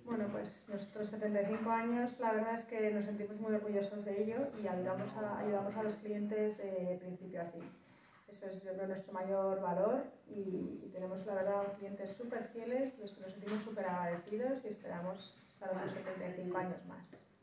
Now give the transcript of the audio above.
Bueno, pues nuestros 75 años, la verdad es que nos sentimos muy orgullosos de ello y ayudamos a los clientes de principio a fin. Eso es, yo creo, nuestro mayor valor y tenemos, la verdad, clientes súper fieles, de los que nos sentimos súper agradecidos y esperamos estar otros 75 años más.